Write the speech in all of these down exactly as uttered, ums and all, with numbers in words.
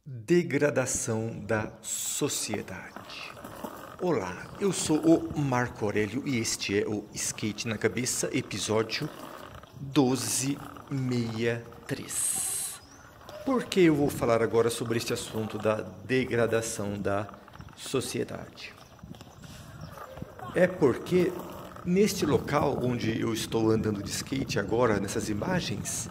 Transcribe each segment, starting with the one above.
Degradação da sociedade. Olá, eu sou o Marco Aurélio e este é o Skate na Cabeça, episódio doze sessenta e três. Por que eu vou falar agora sobre este assunto da degradação da sociedade? É porque neste local onde eu estou andando de skate agora, nessas imagens,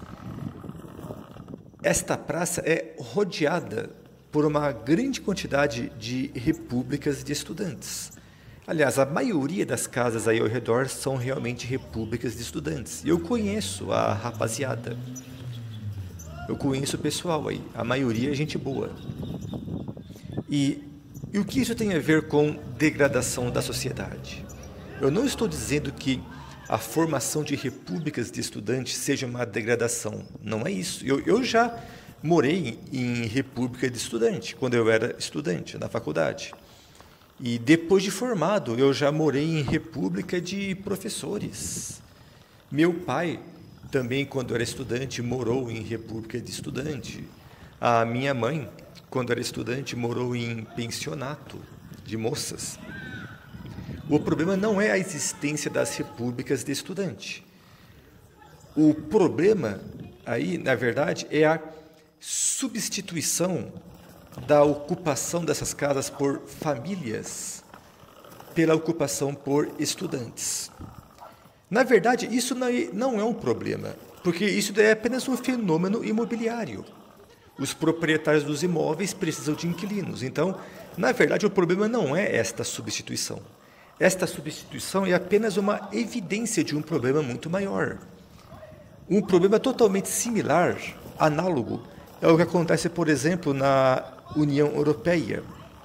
esta praça é rodeada por uma grande quantidade de repúblicas de estudantes. Aliás, a maioria das casas aí ao redor são realmente repúblicas de estudantes. Eu conheço a rapaziada. Eu conheço o pessoal aí. A maioria é gente boa. E, e o que isso tem a ver com degradação da sociedade? Eu não estou dizendo que a formação de repúblicas de estudantes seja uma degradação. Não é isso. Eu, eu já morei em república de estudante, quando eu era estudante, na faculdade. E depois de formado, eu já morei em república de professores. Meu pai, também, quando era estudante, morou em república de estudante. A minha mãe, quando era estudante, morou em pensionato de moças. O problema não é a existência das repúblicas de estudante. O problema aí, na verdade, é a substituição da ocupação dessas casas por famílias pela ocupação por estudantes. Na verdade, isso não é um problema, porque isso é apenas um fenômeno imobiliário. Os proprietários dos imóveis precisam de inquilinos. Então, na verdade, o problema não é esta substituição. Esta substituição é apenas uma evidência de um problema muito maior. Um problema totalmente similar, análogo, é o que acontece, por exemplo, na União Europeia,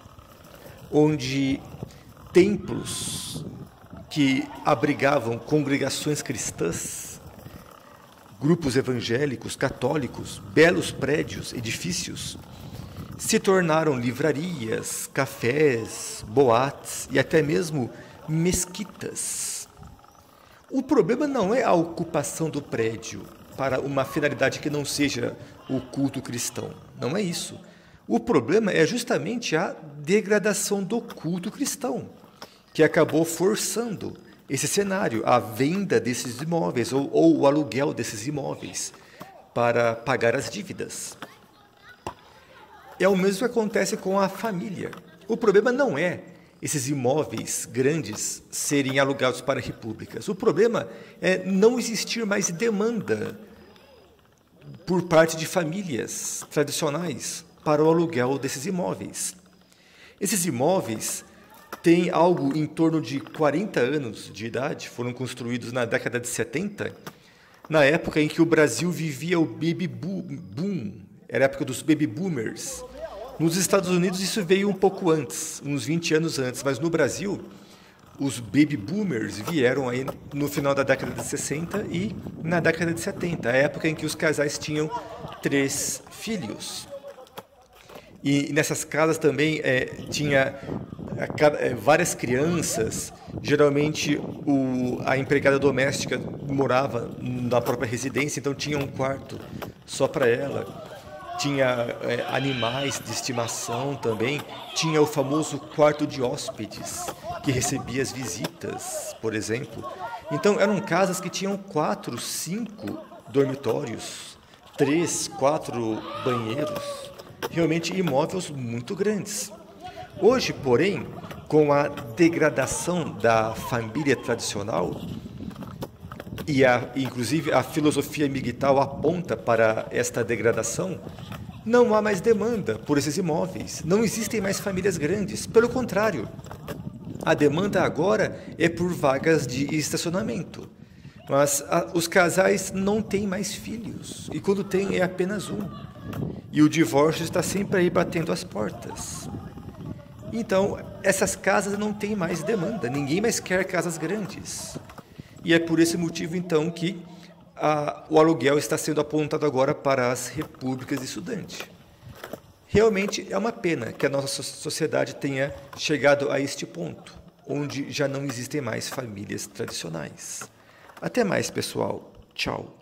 onde templos que abrigavam congregações cristãs, grupos evangélicos, católicos, belos prédios, edifícios, se tornaram livrarias, cafés, boates e até mesmo mesquitas. O problema não é a ocupação do prédio para uma finalidade que não seja o culto cristão. Não é isso. O problema é justamente a degradação do culto cristão, que acabou forçando esse cenário, a venda desses imóveis ou, ou o aluguel desses imóveis para pagar as dívidas. É o mesmo que acontece com a família. O problema não é esses imóveis grandes serem alugados para repúblicas. O problema é não existir mais demanda por parte de famílias tradicionais para o aluguel desses imóveis. Esses imóveis têm algo em torno de quarenta anos de idade, foram construídos na década de setenta, na época em que o Brasil vivia o baby boom, era a época dos baby boomers. Nos Estados Unidos isso veio um pouco antes, uns vinte anos antes, mas no Brasil os baby boomers vieram aí no final da década de sessenta e na década de setenta, a época em que os casais tinham três filhos. E nessas casas também é, tinha é, várias crianças, geralmente o, a empregada doméstica morava na própria residência, então tinha um quarto só para ela. Tinha é, animais de estimação também, tinha o famoso quarto de hóspedes, que recebia as visitas, por exemplo. Então, eram casas que tinham quatro, cinco dormitórios, três, quatro banheiros, realmente imóveis muito grandes. Hoje, porém, com a degradação da família tradicional, e a, inclusive a filosofia migtal aponta para esta degradação, não há mais demanda por esses imóveis, não existem mais famílias grandes, pelo contrário, a demanda agora é por vagas de estacionamento, mas a, os casais não têm mais filhos, e quando tem é apenas um, e o divórcio está sempre aí batendo as portas. Então, essas casas não têm mais demanda, ninguém mais quer casas grandes. E é por esse motivo, então, que a, o aluguel está sendo apontado agora para as repúblicas de estudante. Realmente é uma pena que a nossa sociedade tenha chegado a este ponto, onde já não existem mais famílias tradicionais. Até mais, pessoal. Tchau.